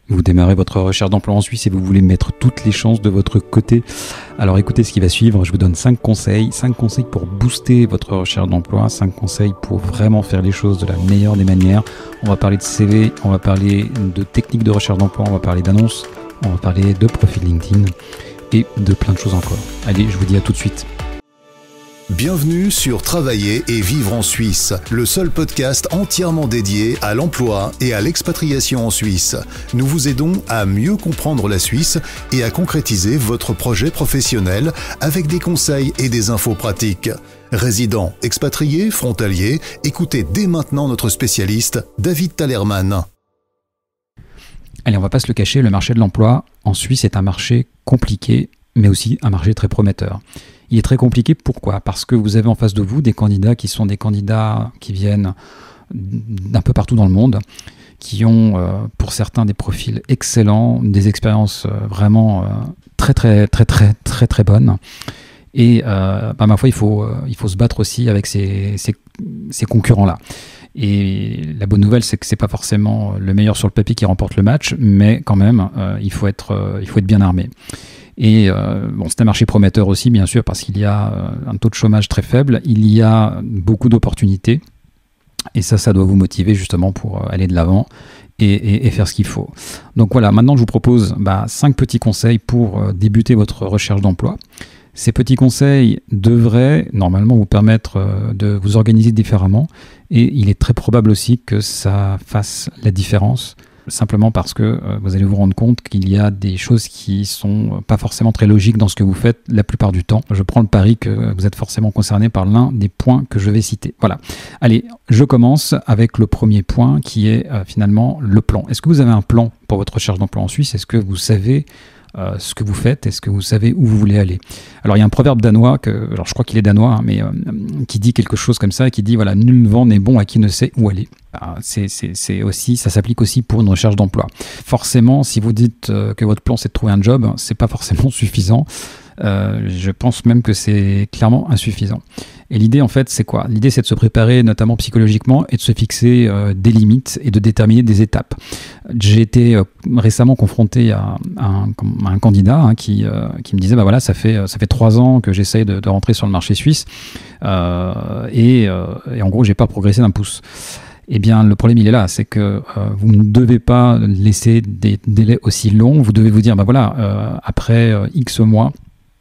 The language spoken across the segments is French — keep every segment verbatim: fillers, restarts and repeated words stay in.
Vous démarrez votre recherche d'emploi en Suisse et vous voulez mettre toutes les chances de votre côté. Alors écoutez ce qui va suivre, je vous donne cinq conseils. cinq conseils pour booster votre recherche d'emploi, cinq conseils pour vraiment faire les choses de la meilleure des manières. On va parler de C V, on va parler de techniques de recherche d'emploi, on va parler d'annonces, on va parler de profil LinkedIn et de plein de choses encore. Allez, je vous dis à tout de suite. Bienvenue sur Travailler et vivre en Suisse, le seul podcast entièrement dédié à l'emploi et à l'expatriation en Suisse. Nous vous aidons à mieux comprendre la Suisse et à concrétiser votre projet professionnel avec des conseils et des infos pratiques. Résidents, expatriés, frontaliers, écoutez dès maintenant notre spécialiste, David Talerman. Allez, on va pas se le cacher, le marché de l'emploi en Suisse est un marché compliqué, mais aussi un marché très prometteur. Il est très compliqué, pourquoi ? Parce que vous avez en face de vous des candidats qui sont des candidats qui viennent d'un peu partout dans le monde, qui ont euh, pour certains des profils excellents, des expériences euh, vraiment euh, très, très, très, très, très, très bonnes. Et euh, bah, ma foi, il faut, euh, il faut se battre aussi avec ces, ces, ces concurrents-là. Et la bonne nouvelle, c'est que c'est pas forcément le meilleur sur le papier qui remporte le match, mais quand même, euh, il faut être, euh, il faut être bien armé. Et euh, bon, c'est un marché prometteur aussi, bien sûr, parce qu'il y a euh, un taux de chômage très faible, il y a beaucoup d'opportunités, et ça, ça doit vous motiver justement pour aller de l'avant et, et, et faire ce qu'il faut. Donc voilà, maintenant je vous propose bah, cinq petits conseils pour euh, débuter votre recherche d'emploi. Ces petits conseils devraient normalement vous permettre euh, de vous organiser différemment, et il est très probable aussi que ça fasse la différence. Simplement parce que euh, vous allez vous rendre compte qu'il y a des choses qui sont pas forcément très logiques dans ce que vous faites la plupart du temps. Je prends le pari que vous êtes forcément concerné par l'un des points que je vais citer. Voilà. Allez, je commence avec le premier point qui est euh, finalement le plan. Est-ce que vous avez un plan pour votre recherche d'emploi en Suisse ? Est-ce que vous savez Euh, ce que vous faites? Est-ce que vous savez où vous voulez aller? Alors il y a un proverbe danois, que, alors je crois qu'il est danois, hein, mais euh, qui dit quelque chose comme ça, qui dit voilà, nul vent n'est bon à qui ne sait où aller. Ah, c'est, c'est, c'est aussi, ça s'applique aussi pour une recherche d'emploi. Forcément, si vous dites euh, que votre plan c'est de trouver un job, c'est pas forcément suffisant. Euh, je pense même que c'est clairement insuffisant. Et l'idée, en fait, c'est quoi ? L'idée, c'est de se préparer, notamment psychologiquement, et de se fixer euh, des limites et de déterminer des étapes. J'ai été euh, récemment confronté à, à, un, à un candidat hein, qui, euh, qui me disait, bah voilà, ça fait ça fait trois ans que j'essaye de, de rentrer sur le marché suisse, euh, et, euh, et en gros, j'ai pas progressé d'un pouce. Eh bien, le problème, il est là, c'est que euh, vous ne devez pas laisser des délais aussi longs. Vous devez vous dire, bah voilà, euh, après euh, X mois,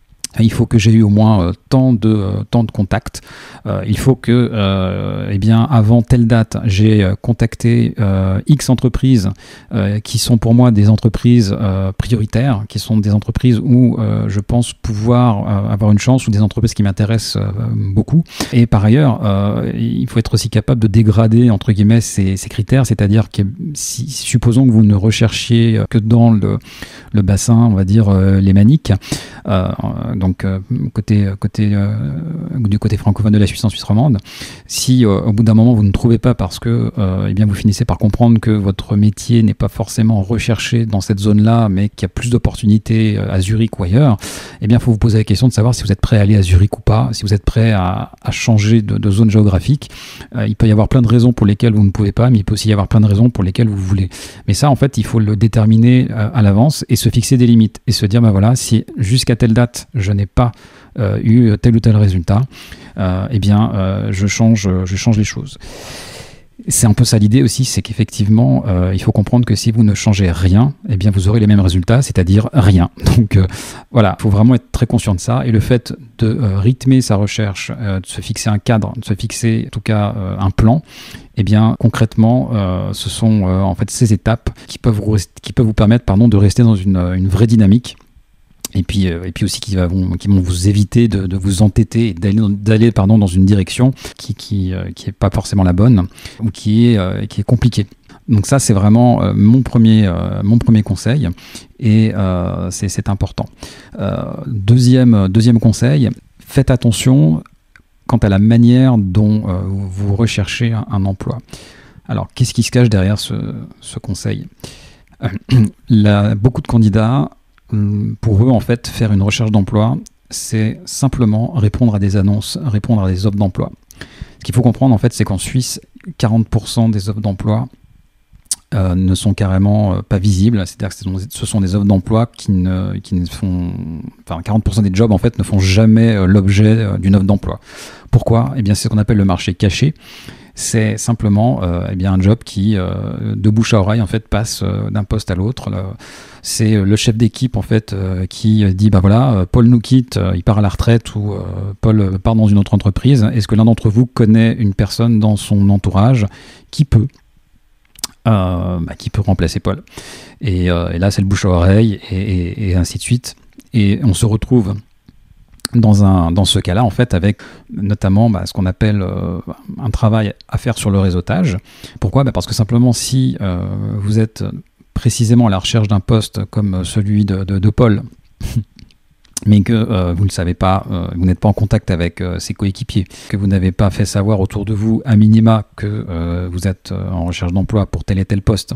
il faut que j'ai eu au moins euh, tant de euh, tant de contacts. Euh, il faut que, euh, eh bien, avant telle date, j'ai euh, contacté euh, X entreprises euh, qui sont pour moi des entreprises euh, prioritaires, qui sont des entreprises où euh, je pense pouvoir euh, avoir une chance, ou des entreprises qui m'intéressent euh, beaucoup. Et par ailleurs, euh, il faut être aussi capable de dégrader entre guillemets ces, ces critères, c'est-à-dire que si, supposons que vous ne recherchiez que dans le, le bassin, on va dire euh, lémanique. Euh, donc euh, côté, côté, euh, du côté francophone de la Suisse en Suisse romande, si euh, au bout d'un moment vous ne trouvez pas parce que euh, eh bien, vous finissez par comprendre que votre métier n'est pas forcément recherché dans cette zone-là, mais qu'il y a plus d'opportunités à Zurich ou ailleurs, eh bien, il faut vous poser la question de savoir si vous êtes prêt à aller à Zurich ou pas, si vous êtes prêt à, à changer de, de zone géographique. Euh, il peut y avoir plein de raisons pour lesquelles vous ne pouvez pas, mais il peut aussi y avoir plein de raisons pour lesquelles vous voulez. Mais ça, en fait, il faut le déterminer euh, à l'avance et se fixer des limites et se dire, ben voilà, si jusqu'à telle date, je n'ai pas euh, eu tel ou tel résultat, euh, eh bien, euh, je change, je change les choses. C'est un peu ça l'idée aussi, c'est qu'effectivement, euh, il faut comprendre que si vous ne changez rien, eh bien, vous aurez les mêmes résultats, c'est-à-dire rien. Donc euh, voilà, il faut vraiment être très conscient de ça. Et le fait de euh, rythmer sa recherche, euh, de se fixer un cadre, de se fixer en tout cas euh, un plan, eh bien, concrètement, euh, ce sont euh, en fait ces étapes qui peuvent vous, qui peuvent vous permettre pardon, de rester dans une, une vraie dynamique. Et puis, euh, et puis aussi qui, va, vont, qui vont vous éviter de, de vous entêter et d'aller, d'aller pardon, dans une direction qui qui, euh, qui est pas forcément la bonne ou qui est, euh, qui est compliquée. Donc ça, c'est vraiment euh, mon, premier, euh, mon premier conseil et euh, c'est, c'est important. Euh, deuxième, deuxième conseil, faites attention quant à la manière dont euh, vous recherchez un, un emploi. Alors, qu'est-ce qui se cache derrière ce, ce conseil ? euh, la, Beaucoup de candidats, pour eux, en fait, faire une recherche d'emploi, c'est simplement répondre à des annonces, répondre à des offres d'emploi. Ce qu'il faut comprendre, en fait, c'est qu'en Suisse, quarante pour cent des offres d'emploi euh, ne sont carrément euh, pas visibles. C'est-à-dire que ce sont, ce sont des offres d'emploi qui ne, qui ne font... Enfin, quarante pour cent des jobs, en fait, ne font jamais euh, l'objet euh, d'une offre d'emploi. Pourquoi ? Eh bien, c'est ce qu'on appelle le marché caché. C'est simplement euh, eh bien, un job qui, euh, de bouche à oreille, en fait, passe euh, d'un poste à l'autre. Le, c'est le chef d'équipe, en fait, euh, qui dit, bah voilà, euh, Paul nous quitte, euh, il part à la retraite ou euh, Paul part dans une autre entreprise. Est-ce que l'un d'entre vous connaît une personne dans son entourage qui peut euh, bah, qui peut remplacer Paul ? et, euh, et là, c'est le bouche à oreille et, et, et ainsi de suite. Et on se retrouve Dans, un, dans ce cas-là, en fait, avec notamment bah, ce qu'on appelle euh, un travail à faire sur le réseautage. Pourquoi ? Bah, parce que simplement, si euh, vous êtes précisément à la recherche d'un poste comme celui de, de, de Paul, mais que euh, vous ne le savez pas, euh, vous n'êtes pas en contact avec euh, ses coéquipiers, que vous n'avez pas fait savoir autour de vous, à minima, que euh, vous êtes euh, en recherche d'emploi pour tel et tel poste,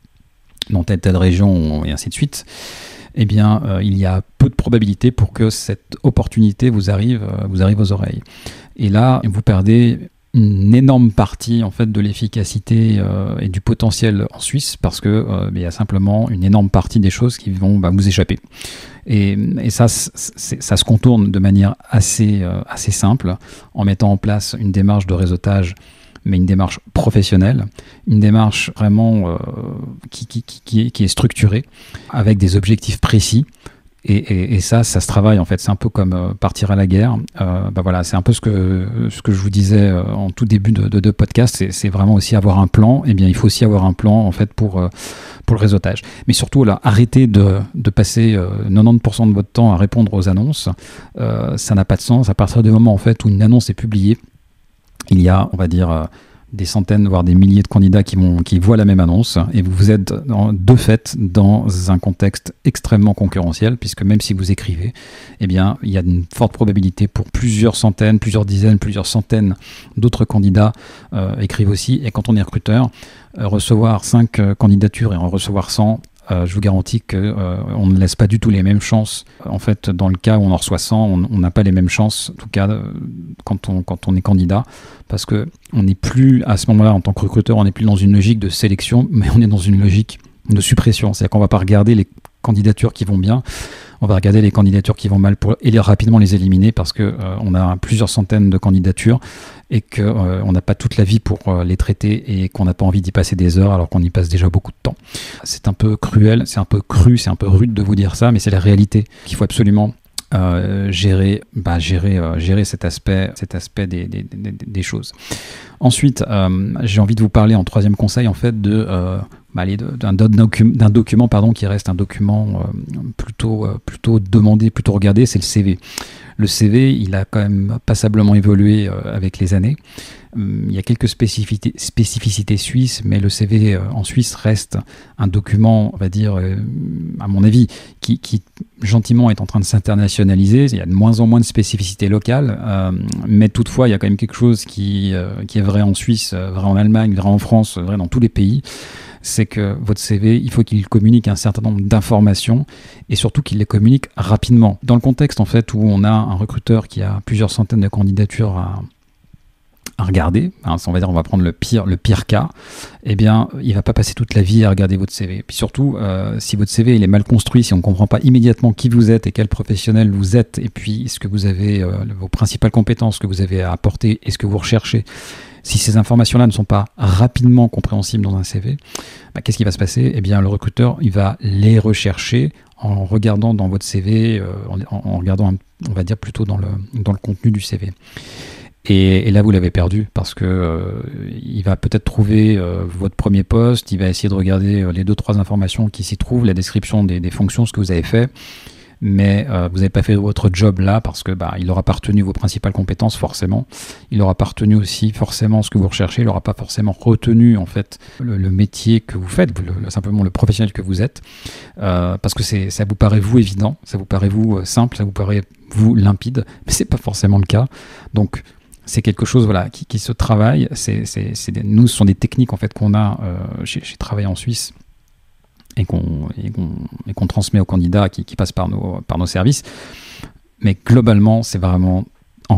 dans telle et telle région, et ainsi de suite, eh bien, euh, il y a peu de probabilité pour que cette opportunité vous arrive, euh, vous arrive aux oreilles. Et là, vous perdez une énorme partie en fait, de l'efficacité euh, et du potentiel en Suisse parce qu'il euh, y a simplement une énorme partie des choses qui vont bah, vous échapper. Et, et ça, c'est, ça se contourne de manière assez, euh, assez simple en mettant en place une démarche de réseautage, mais une démarche professionnelle, une démarche vraiment euh, qui, qui, qui, est, qui est structurée, avec des objectifs précis. Et, et, et ça, ça se travaille en fait. C'est un peu comme euh, partir à la guerre. Euh, bah voilà, c'est un peu ce que, ce que je vous disais euh, en tout début de, de, de podcast. C'est, c'est vraiment aussi avoir un plan. Et bien, il faut aussi avoir un plan en fait pour, euh, pour le réseautage. Mais surtout, là, arrêtez de, de passer euh, quatre-vingt-dix pour cent de votre temps à répondre aux annonces. Euh, ça n'a pas de sens. À partir du moment en fait où une annonce est publiée, il y a, on va dire, euh, des centaines, voire des milliers de candidats qui, vont, qui voient la même annonce et vous êtes dans, de fait dans un contexte extrêmement concurrentiel puisque même si vous écrivez, eh bien, il y a une forte probabilité pour plusieurs centaines, plusieurs dizaines, plusieurs centaines d'autres candidats euh, écrivent aussi. Et quand on est recruteur, euh, recevoir cinq euh, candidatures et en recevoir cent, Euh, je vous garantis qu'on euh, ne laisse pas du tout les mêmes chances. En fait, dans le cas où on en reçoit cent, on n'a pas les mêmes chances, en tout cas euh, quand, on, quand on est candidat, parce qu'on n'est plus, à ce moment-là, en tant que recruteur, on n'est plus dans une logique de sélection, mais on est dans une logique de suppression. C'est-à-dire qu'on ne va pas regarder les candidatures qui vont bien, on va regarder les candidatures qui vont mal pour et les, rapidement les éliminer parce qu'on euh, a plusieurs centaines de candidatures et qu'on euh, n'a pas toute la vie pour euh, les traiter et qu'on n'a pas envie d'y passer des heures alors qu'on y passe déjà beaucoup de temps. C'est un peu cruel, c'est un peu cru, c'est un peu rude de vous dire ça, mais c'est la réalité qu'il faut absolument euh, gérer, bah, gérer, euh, gérer cet aspect, cet aspect des, des, des, des choses. Ensuite, euh, j'ai envie de vous parler en troisième conseil en fait de... Euh, D'un, docu- d'un document pardon, qui reste un document euh, plutôt, euh, plutôt demandé, plutôt regardé, c'est le C V. Le C V, il a quand même passablement évolué euh, avec les années. Hum, il y a quelques spécificités, spécificités suisses, mais le C V euh, en Suisse reste un document, on va dire, euh, à mon avis, qui, qui gentiment est en train de s'internationaliser. Il y a de moins en moins de spécificités locales, euh, mais toutefois, il y a quand même quelque chose qui, euh, qui est vrai en Suisse, vrai en Allemagne, vrai en France, vrai dans tous les pays. C'est que votre C V, il faut qu'il communique un certain nombre d'informations et surtout qu'il les communique rapidement. Dans le contexte en fait où on a un recruteur qui a plusieurs centaines de candidatures à, à regarder, hein, on va dire on va prendre le pire, le pire cas, eh bien il ne va pas passer toute la vie à regarder votre C V. Puis surtout, euh, si votre C V il est mal construit, si on ne comprend pas immédiatement qui vous êtes et quel professionnel vous êtes et puis ce que vous avez, euh, vos principales compétences que vous avez à apporter et ce que vous recherchez, si ces informations-là ne sont pas rapidement compréhensibles dans un C V, bah, qu'est-ce qui va se passer ? Eh bien, le recruteur, il va les rechercher en regardant dans votre C V, euh, en, en regardant, on va dire, plutôt dans le, dans le contenu du C V. Et, et là, vous l'avez perdu parce que euh, il va peut-être trouver euh, votre premier poste, il va essayer de regarder euh, les deux, trois informations qui s'y trouvent, la description des, des fonctions, ce que vous avez fait, mais euh, vous n'avez pas fait votre job là parce que bah, il n'aura pas retenu vos principales compétences forcément, il n'aura pas retenu aussi forcément ce que vous recherchez, il n'aura pas forcément retenu en fait le, le métier que vous faites, le, le, simplement le professionnel que vous êtes, euh, parce que c'est, ça vous paraît vous évident, ça vous paraît vous simple, ça vous paraît vous limpide, mais c'est pas forcément le cas. Donc c'est quelque chose voilà, qui, qui se travaille, c'est, c'est, c'est des, nous ce sont des techniques en fait qu'on a, euh, j'ai, j'ai travaillé en Suisse, et qu'on, et qu'on, et qu'on transmet aux candidats qui, qui passent par nos, par nos services. Mais globalement, c'est vraiment encore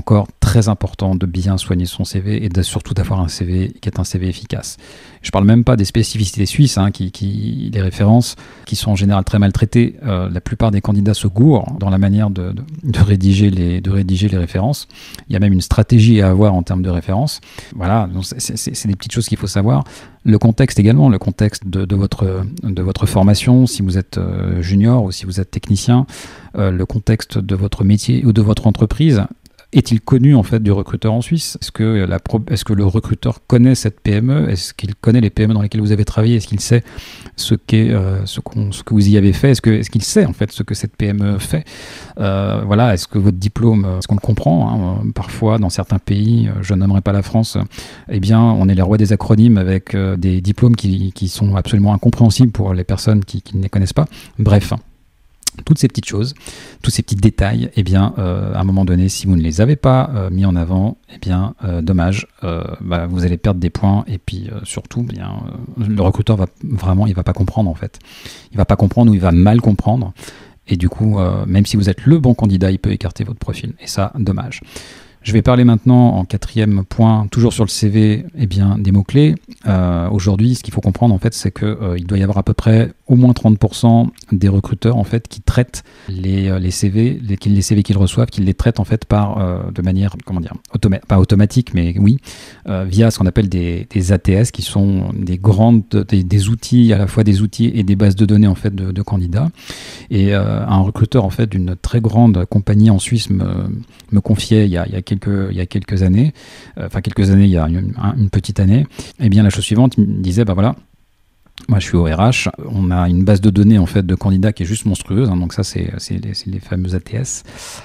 très important de bien soigner son C V et de, surtout d'avoir un C V qui est un C V efficace. Je ne parle même pas des spécificités suisses, hein, qui, qui, les références qui sont en général très maltraitées. Euh, la plupart des candidats se gourrent dans la manière de, de, de, rédiger les, de rédiger les références. Il y a même une stratégie à avoir en termes de références. Voilà, c'est des petites choses qu'il faut savoir. Le contexte également, le contexte de, de, votre, de votre formation, si vous êtes euh, junior ou si vous êtes technicien, euh, le contexte de votre métier ou de votre entreprise. Est-il connu en fait du recruteur en Suisse? Est-ce que, la, est-ce que le recruteur connaît cette P M E? Est-ce qu'il connaît les P M E dans lesquelles vous avez travaillé? Est-ce qu'il sait ce, qu'est, euh, ce, qu'on, ce que vous y avez fait? Est-ce, que, est-ce qu'il sait en fait ce que cette P M E fait? euh, Voilà, est-ce que votre diplôme, est-ce qu'on le comprend, hein? Parfois, dans certains pays, je nommerai pas la France, eh bien, on est les rois des acronymes avec euh, des diplômes qui, qui sont absolument incompréhensibles pour les personnes qui, qui ne les connaissent pas. Bref. Toutes ces petites choses, tous ces petits détails, eh bien, euh, à un moment donné, si vous ne les avez pas euh, mis en avant, eh bien, euh, dommage, euh, bah, vous allez perdre des points et puis euh, surtout, eh bien, euh, le recruteur va vraiment, il va pas comprendre en fait. Il va pas comprendre ou il va mal comprendre et du coup, euh, même si vous êtes le bon candidat, il peut écarter votre profil et ça, dommage. Je vais parler maintenant en quatrième point, toujours sur le C V, eh bien, des mots-clés. Euh, aujourd'hui, ce qu'il faut comprendre, en fait, c'est qu'il euh, doit y avoir à peu près au moins trente pour cent des recruteurs en fait, qui traitent les, les C V, les, les C V qu'ils reçoivent, qu'ils les traitent en fait, par, euh, de manière, comment dire, automa- pas automatique, mais oui, euh, via ce qu'on appelle des, des A T S, qui sont des grandes, des, des outils, à la fois des outils et des bases de données en fait, de, de candidats. Et euh, un recruteur en fait, d'une très grande compagnie en Suisse me, me confiait il y a, il y a quelques il y a quelques années, euh, enfin quelques années, il y a une, une petite année, eh bien la chose suivante, il me disait, ben voilà, moi je suis au R H, on a une base de données en fait de candidats qui est juste monstrueuse, hein, donc ça c'est, c'est, les, c'est les fameux A T S.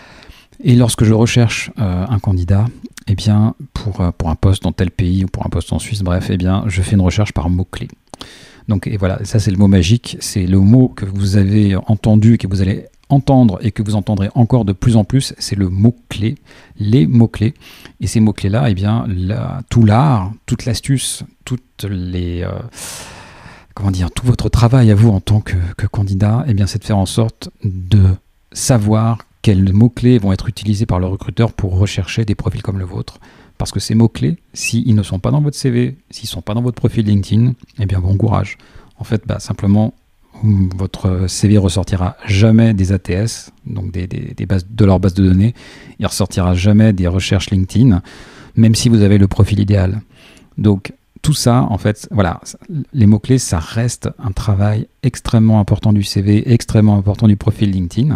Et lorsque je recherche euh, un candidat, eh bien pour, pour un poste dans tel pays ou pour un poste en Suisse, bref, eh bien je fais une recherche par mots-clés. Donc et voilà, ça c'est le mot magique, c'est le mot que vous avez entendu, que vous allez entendre et que vous entendrez encore de plus en plus, c'est le mot-clé, les mots-clés. Et ces mots-clés-là, eh bien, la, tout l'art, toute l'astuce, toutes les, euh, comment dire, tout votre travail à vous en tant que, que candidat, eh bien, c'est de faire en sorte de savoir quels mots-clés vont être utilisés par le recruteur pour rechercher des profils comme le vôtre. Parce que ces mots-clés, s'ils ne sont pas dans votre C V, s'ils ne sont pas dans votre profil LinkedIn, eh bien, bon courage. En fait, bah, simplement, votre C V ressortira jamais des A T S, donc des, des, des bases, de leur base de données. Il ressortira jamais des recherches LinkedIn, même si vous avez le profil idéal. Donc tout ça, en fait, voilà, les mots-clés, ça reste un travail extrêmement important du C V, extrêmement important du profil LinkedIn.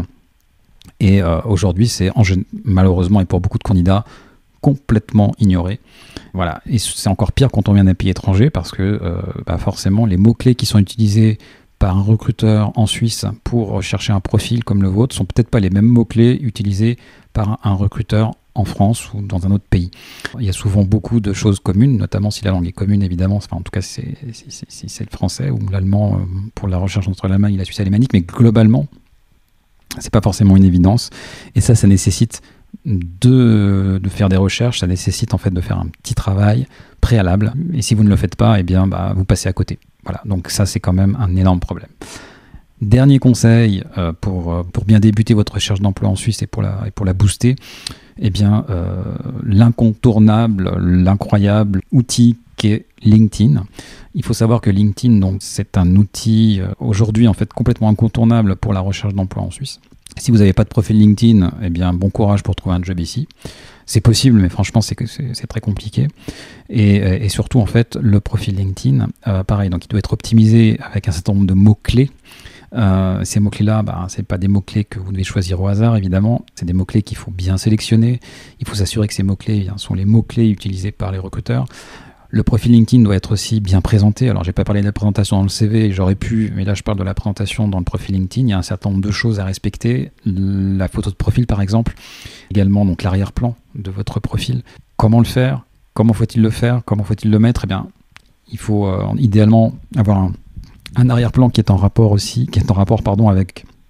Et euh, aujourd'hui, c'est en, malheureusement et pour beaucoup de candidats, complètement ignoré. Voilà. Et c'est encore pire quand on vient d'un pays étranger parce que euh, bah forcément, les mots-clés qui sont utilisés par un recruteur en Suisse pour rechercher un profil comme le vôtre sont peut-être pas les mêmes mots-clés utilisés par un recruteur en France ou dans un autre pays. Il y a souvent beaucoup de choses communes, notamment si la langue est commune, évidemment. Enfin, en tout cas, si c'est, c'est, c'est, c'est le français ou l'allemand pour la recherche entre l'Allemagne et la Suisse alémanique, mais globalement, c'est pas forcément une évidence. Et ça, ça nécessite de, de faire des recherches, ça nécessite en fait de faire un petit travail préalable. Et si vous ne le faites pas, eh bien, bah, vous passez à côté. Voilà, donc ça c'est quand même un énorme problème. Dernier conseil euh, pour, pour bien débuter votre recherche d'emploi en Suisse et pour la, et pour la booster, eh bien euh, l'incontournable, l'incroyable outil qu'est LinkedIn. Il faut savoir que LinkedIn, donc, c'est un outil euh, aujourd'hui en fait complètement incontournable pour la recherche d'emploi en Suisse. Si vous n'avez pas de profil LinkedIn, eh bien bon courage pour trouver un job ici. C'est possible, mais franchement, c'est, c'est, c'est très compliqué. Et, et surtout, en fait, le profil LinkedIn, euh, pareil, donc il doit être optimisé avec un certain nombre de mots-clés. Euh, ces mots-clés-là, bah, ce n'est pas des mots-clés que vous devez choisir au hasard, évidemment. C'est des mots-clés qu'il faut bien sélectionner. Il faut s'assurer que ces mots-clés bien, sont les mots-clés utilisés par les recruteurs. Le profil LinkedIn doit être aussi bien présenté. Alors, j'ai pas parlé de la présentation dans le C V, j'aurais pu, mais là, je parle de la présentation dans le profil LinkedIn. Il y a un certain nombre de choses à respecter. La photo de profil, par exemple. Également, donc, l'arrière-plan de votre profil. Comment le faire? Comment faut-il le faire? Comment faut-il le mettre? Eh bien, il faut euh, idéalement avoir un, un arrière-plan qui est en rapport aussi, qui est en rapport, pardon, avec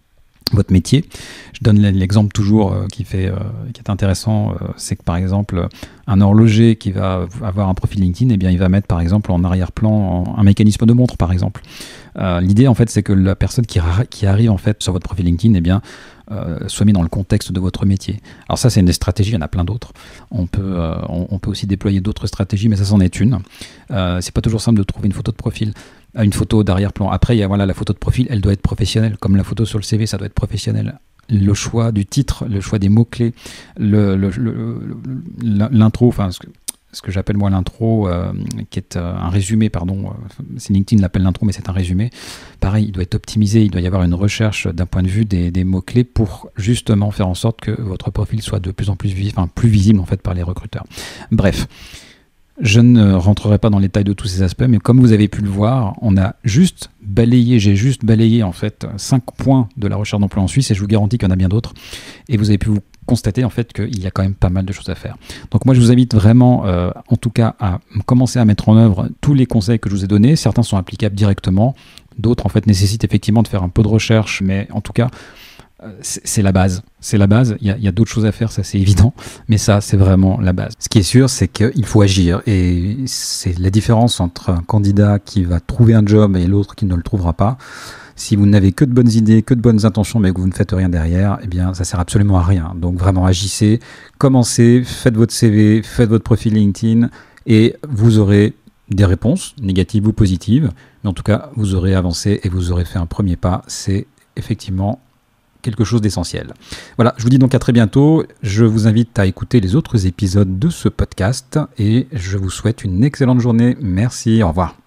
votre métier. Je donne l'exemple toujours euh, qui, fait, euh, qui est intéressant, euh, c'est que par exemple, un horloger qui va avoir un profil LinkedIn, eh bien, il va mettre par exemple en arrière-plan un mécanisme de montre, par exemple. Euh, l'idée, en fait, c'est que la personne qui, qui arrive en fait sur votre profil LinkedIn, eh bien, euh, soit mise dans le contexte de votre métier. Alors ça, c'est une des stratégies, il y en a plein d'autres. On peut, euh, on, on peut aussi déployer d'autres stratégies, mais ça, c'en est une. Euh, c'est pas toujours simple de trouver une photo de profil. Une photo d'arrière-plan. Après, il y a voilà, la photo de profil, elle doit être professionnelle. Comme la photo sur le C V, ça doit être professionnel. Le choix du titre, le choix des mots-clés, le, le, le, l'intro, enfin, ce que, ce que j'appelle moi l'intro, euh, qui est euh, un résumé, pardon. Euh, c'est LinkedIn l'appelle l'intro, mais c'est un résumé. Pareil, il doit être optimisé, il doit y avoir une recherche d'un point de vue des, des mots-clés pour justement faire en sorte que votre profil soit de plus en plus, vi- enfin, plus visible en fait, par les recruteurs. Bref. Je ne rentrerai pas dans les détails de tous ces aspects, mais comme vous avez pu le voir, on a juste balayé, j'ai juste balayé en fait cinq points de la recherche d'emploi en Suisse, et je vous garantis qu'il y en a bien d'autres. Et vous avez pu vous constater en fait qu'il y a quand même pas mal de choses à faire. Donc moi je vous invite vraiment, euh, en tout cas, à commencer à mettre en œuvre tous les conseils que je vous ai donnés. Certains sont applicables directement, d'autres en fait nécessitent effectivement de faire un peu de recherche, mais en tout cas, c'est la base, c'est la base, il y a, y a d'autres choses à faire, ça c'est évident, mais ça c'est vraiment la base. Ce qui est sûr, c'est qu'il faut agir, et c'est la différence entre un candidat qui va trouver un job et l'autre qui ne le trouvera pas. Si vous n'avez que de bonnes idées, que de bonnes intentions, mais que vous ne faites rien derrière, eh bien ça sert absolument à rien. Donc vraiment agissez, commencez, faites votre C V, faites votre profil LinkedIn, et vous aurez des réponses, négatives ou positives, mais en tout cas vous aurez avancé et vous aurez fait un premier pas. C'est effectivement quelque chose d'essentiel. Voilà, je vous dis donc à très bientôt. Je vous invite à écouter les autres épisodes de ce podcast et je vous souhaite une excellente journée. Merci, au revoir.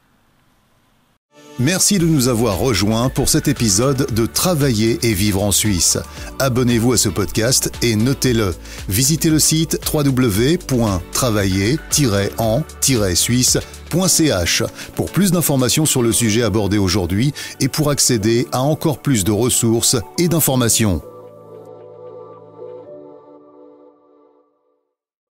Merci de nous avoir rejoints pour cet épisode de Travailler et vivre en Suisse. Abonnez-vous à ce podcast et notez-le. Visitez le site w w w point travailler tiret en tiret suisse point c h pour plus d'informations sur le sujet abordé aujourd'hui et pour accéder à encore plus de ressources et d'informations.